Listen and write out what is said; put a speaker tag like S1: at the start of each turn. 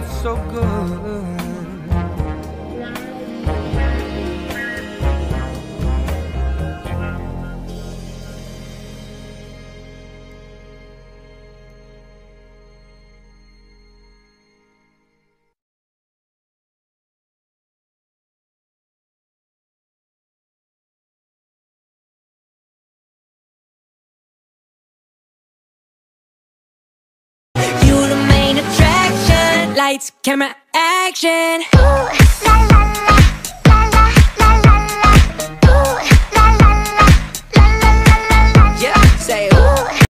S1: so good.
S2: You the main attraction. Lights, camera, action.
S3: Ooh, la la